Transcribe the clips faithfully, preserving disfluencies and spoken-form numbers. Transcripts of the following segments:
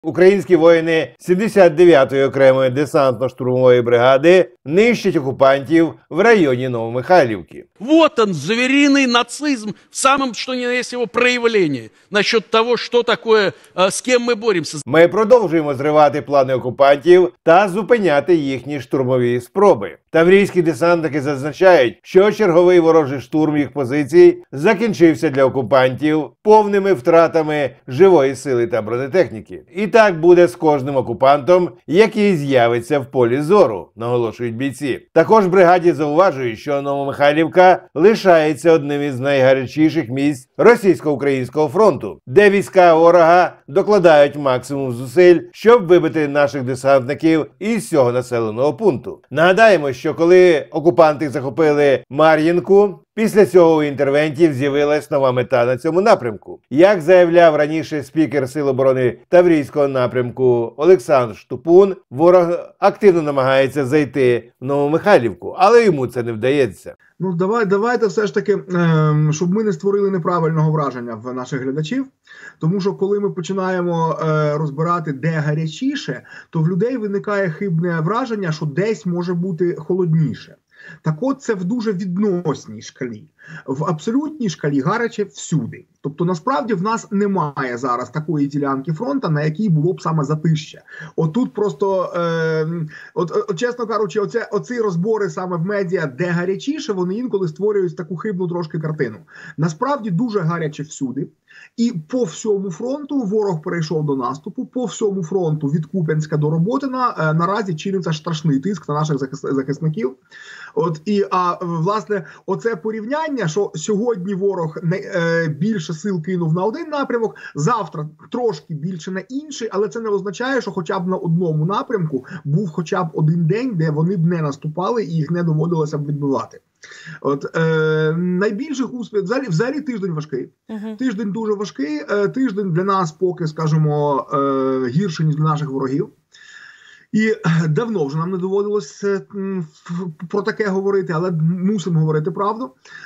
Українські воїни сімдесят дев'ятої окремої десантно-штурмової бригади нищать окупантів в районі Новомихайлівки. Вот он, звериный нацизм в самом, что ни на есть его проявлении. Насчет того, что такое, с кем мы боремся. Ми продовжуємо зривати плани окупантів та зупиняти їхні штурмові спроби. Таврійські десантники зазначають, що черговий ворожий штурм їх позицій закінчився для окупантів повними втратами живої сили та бронетехніки. І так буде з кожним окупантом, який з'явиться в полі зору, наголошують бійці. Також бригаді зауважують, що Новомихайлівка лишається одним із найгарячіших місць російсько-українського фронту, де війська ворога докладають максимум зусиль, щоб вибити наших десантників із цього населеного пункту. Нагадаємо, що коли окупанти захопили Мар'їнку, після цього у інтервентів з'явилась нова мета на цьому напрямку. Як заявляв раніше спікер Сил оборони Таврійського напрямку Олександр Штупун, ворог активно намагається зайти в Новомихайлівку, але йому це не вдається. Ну, давай, давайте все ж таки, щоб ми не створили неправильного враження в наших глядачів. Тому що коли ми починаємо розбирати, де гарячіше, то в людей виникає хибне враження, що десь може бути холодніше. Так от, це в дуже відносній шкалі. В абсолютній шкалі гаряче всюди. Тобто, насправді, в нас немає зараз такої ділянки фронту, на якій було б саме затища. Отут просто, е, от, от, чесно кажучи, оце, оці розбори саме в медіа, де гарячіше, вони інколи створюють таку хибну трошки картину. Насправді, дуже гаряче всюди. І по всьому фронту ворог перейшов до наступу, по всьому фронту від Куп'янська до Роботина е, наразі чиниться страшний тиск на наших захисників. От, і, а, власне, оце порівняння, що сьогодні ворог не, е, більше сил кинув на один напрямок, завтра трошки більше на інший, але це не означає, що хоча б на одному напрямку був хоча б один день, де вони б не наступали і їх не доводилося б відбивати. От, е, найбільших успіхів, взагалі, взагалі тиждень важкий. Uh-huh. Тиждень дуже важкий, е, тиждень для нас поки, скажімо, е, гірший, ніж для наших ворогів. І давно вже нам не доводилось про таке говорити, але мусимо говорити правду.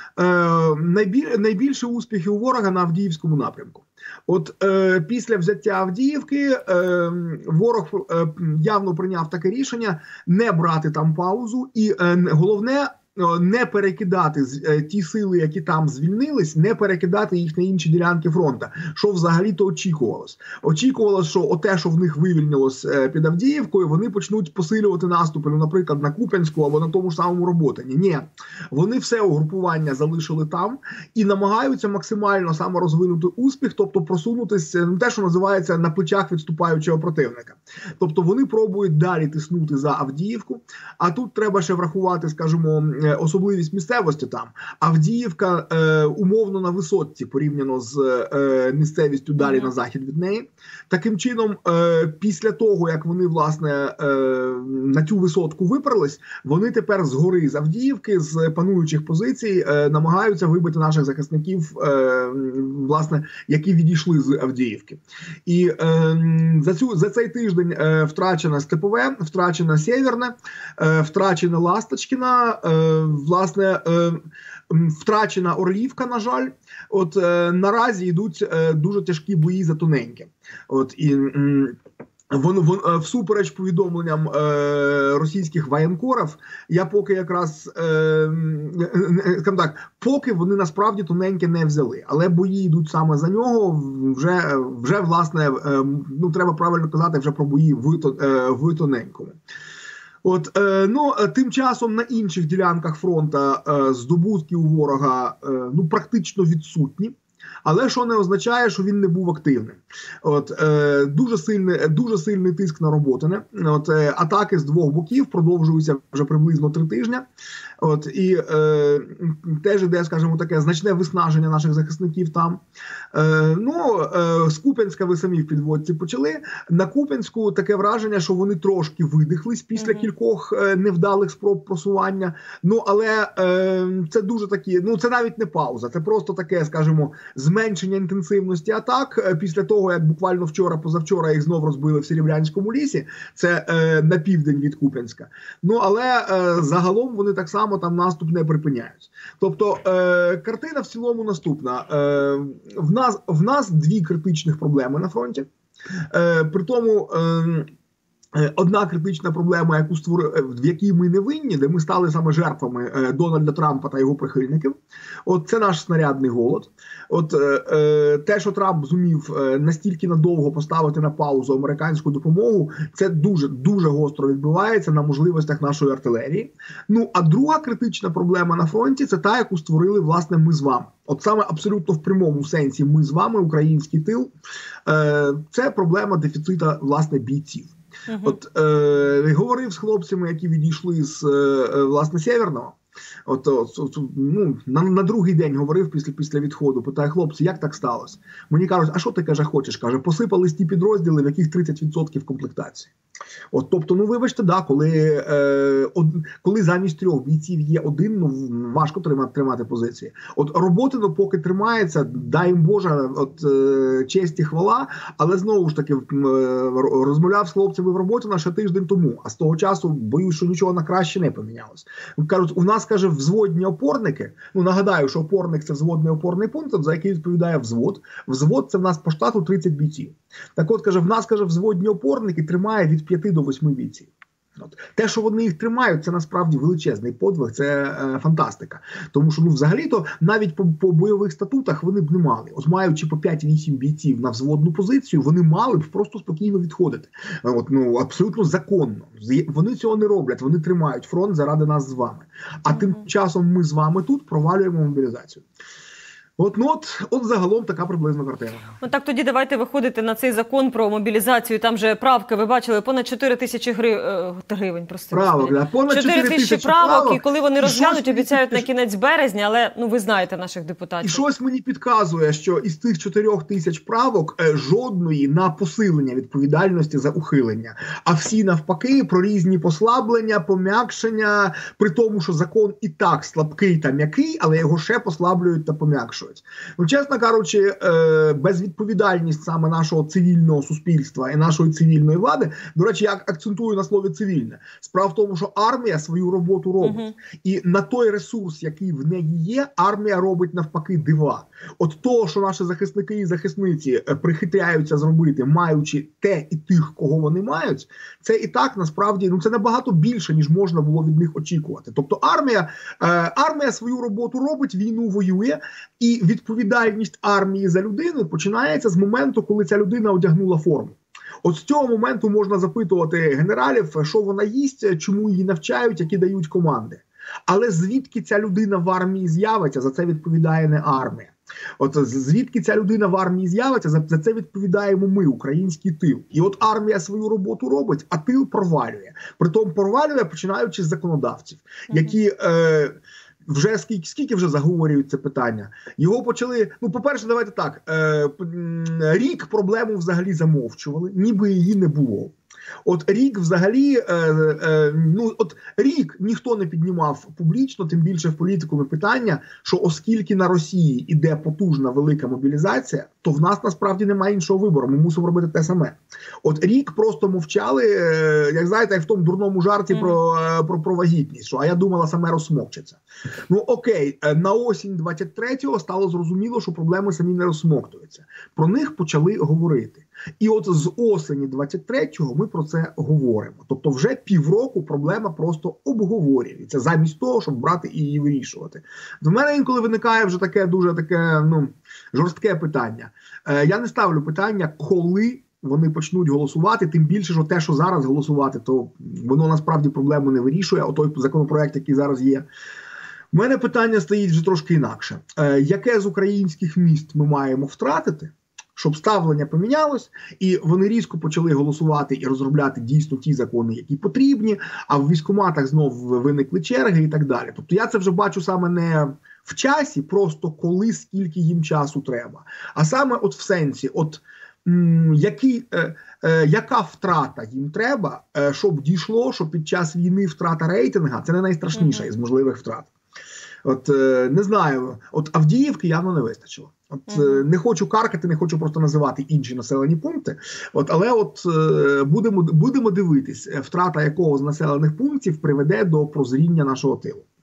Е, найбіль, найбільше успіхів у ворога на Авдіївському напрямку. От е, після взяття Авдіївки е, ворог е, явно прийняв таке рішення не брати там паузу і е, головне – не перекидати ті сили, які там звільнились, не перекидати їх на інші ділянки фронту, що взагалі-то очікувалось. Очікувалось, що оте, що в них вивільнилось під Авдіївкою, вони почнуть посилювати наступи, ну, наприклад, на Куп'янську або на тому ж самому Роботині. Ні, вони все угрупування залишили там і намагаються максимально саморозвинути успіх, тобто просунутися, не те, що називається, на плечах відступаючого противника. Тобто вони пробують далі тиснути за Авдіївку, а тут треба ще врахувати, скажімо, особливість місцевості там. Авдіївка е, умовно на висотці порівняно з е, місцевістю далі на захід від неї. Таким чином, е, після того, як вони, власне, е, на цю висотку виперлись, вони тепер згори з Авдіївки, з пануючих позицій, е, намагаються вибити наших захисників, е, власне, які відійшли з Авдіївки. І е, за, цю, за цей тиждень е, втрачено Степове, втрачено Сєвєрне, е, втрачено Ласточкіна, е, власне, е, втрачена Орлівка, на жаль. От е, наразі йдуть е, дуже тяжкі бої за Тоненьке. От і м, Вон, вон, всупереч повідомленням е, російських воєнкорів, я поки якраз, е, скажімо так, поки вони насправді Тоненьке не взяли, але бої йдуть саме за нього, вже, вже власне, е, ну, треба правильно казати, вже про бої в, е, в Тоненькому. От, е, ну, тим часом на інших ділянках фронту е, здобутки у ворога е, ну, практично відсутні. Але що не означає, що він не був активним. От, е, дуже, сильний, дуже сильний тиск на Роботине. От, е, атаки з двох боків продовжуються вже приблизно три тижні. От, і е, теж іде, скажімо таке, значне виснаження наших захисників там. Е, ну, е, з Куп'янська ви самі в підводці почали. На Куп'янську таке враження, що вони трошки видихлись після mm-hmm. кількох е, невдалих спроб просування. Ну, але е, це дуже такі, ну, це навіть не пауза, це просто таке, скажімо, зменшення інтенсивності атак після того, як буквально вчора-позавчора їх знов розбили в Серебрянському лісі, це е, на південь від Куп'янська. Ну, але е, загалом вони так само там наступ не припиняють. Тобто, е, картина в цілому наступна. Е, в нас, в нас дві критичних проблеми на фронті. Е, при тому, е, одна критична проблема, яку створ... в якій ми не винні, де ми стали саме жертвами е, Дональда Трампа та його прихильників, от це наш снарядний голод. От е, те, що Трамп зумів е, настільки надовго поставити на паузу американську допомогу, це дуже, дуже гостро відбувається на можливостях нашої артилерії. Ну, а друга критична проблема на фронті – це та, яку створили, власне, ми з вами. От саме абсолютно в прямому сенсі ми з вами, український тил, е, це проблема дефіцита, власне, бійців. Uh-huh. От е, говорив з хлопцями, які відійшли з е, власне Сєвєрного. От, от, от ну, на, на другий день говорив після після відходу. Питає: хлопці, як так сталося? Мені кажуть: а що ти, каже, хочеш? Каже, посипались ті підрозділи, в яких тридцять відсотків комплектації. От, тобто, ну вибачте, да, коли, е, од, коли замість трьох бійців є один, ну важко тримати, тримати позиції. От роботи, ну, поки тримається, дай їм Боже, от е, честь і хвала, але знову ж таки е, розмовляв з хлопцями в роботі на ще тиждень тому, а з того часу боюсь, що нічого на краще не помінялось. Кажуть, у нас, каже, взводні опорники, ну нагадаю, що опорник – це взводний опорний пункт, за який відповідає взвод. Взвод – це в нас по штату тридцять бійців. Так от, каже, в нас, каже, взводні опорники тримає від п'яти до восьми бійців. От. Те, що вони їх тримають, це насправді величезний подвиг, це е, фантастика. Тому що, ну, взагалі-то, навіть по, по бойових статутах вони б не мали. От маючи по п'ять-вісім бійців на взводну позицію, вони мали б просто спокійно відходити. От, ну, абсолютно законно. Вони цього не роблять, вони тримають фронт заради нас з вами. А mm-hmm. тим часом ми з вами тут провалюємо мобілізацію. От, ну, от, от загалом така приблизна картина. Ну так тоді давайте виходити на цей закон про мобілізацію. Там же правки, ви бачили, понад чотири тисячі гри... гривень. Правок, да, понад чотири тисячі правок, правок, і коли вони розглянуть, обіцяють на кінець березня, але ну ви знаєте наших депутатів. І щось мені підказує, що із тих чотирьох тисяч правок е, жодної на посилення відповідальності за ухилення. А всі навпаки про різні послаблення, пом'якшення, при тому, що закон і так слабкий та м'який, але його ще послаблюють та пом'якшують. Ну, чесно кажучи, безвідповідальність саме нашого цивільного суспільства і нашої цивільної влади, до речі, я акцентую на слові цивільне. Справа в тому, що армія свою роботу робить. Uh-huh. І на той ресурс, який в неї є, армія робить навпаки дива. От того, що наші захисники і захисниці прихитряються зробити, маючи те і тих, кого вони мають, це і так насправді, ну це набагато більше, ніж можна було від них очікувати. Тобто армія, е, армія свою роботу робить, війну воює, і відповідальність армії за людину починається з моменту, коли ця людина одягнула форму. От з цього моменту можна запитувати генералів, що вона їсть, чому її навчають, які дають команди. Але звідки ця людина в армії з'явиться, за це відповідає не армія. От звідки ця людина в армії з'явиться, за, за це відповідаємо ми, український тил. І от армія свою роботу робить, а тил провалює. Притом провалює, починаючи з законодавців, які... Е, Вже скільки, скільки вже заговорюють це питання? Його почали, ну, по-перше, давайте так, е, рік проблему взагалі замовчували, ніби її не було. От рік взагалі, е, е, ну, от рік ніхто не піднімав публічно, тим більше в політикумі питання, що оскільки на Росії іде потужна велика мобілізація, то в нас насправді немає іншого вибору, ми мусимо робити те саме. От рік просто мовчали, е, як знаєте, як в тому дурному жарті mm-hmm. про, е, про, про вагітність, що а я думала, саме розсмокчеться. Ну окей, е, на осінь двадцять третього стало зрозуміло, що проблеми самі не розсмоктуються. Про них почали говорити. І от з осені двадцять третього ми про це говоримо. Тобто вже півроку проблема просто обговорюється, замість того, щоб брати і її вирішувати. До мене інколи виникає вже таке дуже таке, ну, жорстке питання. Е, я не ставлю питання, коли вони почнуть голосувати, тим більше, що те, що зараз голосувати, то воно насправді проблему не вирішує, а той законопроект, який зараз є. У мене питання стоїть вже трошки інакше. Е, яке з українських міст ми маємо втратити, щоб ставлення помінялось, і вони різко почали голосувати і розробляти дійсно ті закони, які потрібні, а в військкоматах знов виникли черги і так далі. Тобто я це вже бачу саме не в часі, просто коли, скільки їм часу треба, а саме от в сенсі, от м, які, е, е, яка втрата їм треба, е, щоб дійшло, що під час війни втрата рейтинга – це не найстрашніша mm-hmm. із можливих втрат. От е, не знаю, от Авдіївки явно не вистачило. От mm-hmm. не хочу каркати, не хочу просто називати інші населені пункти. От, але от е, будемо будемо дивитись, втрата якого з населених пунктів приведе до прозріння нашого тилу.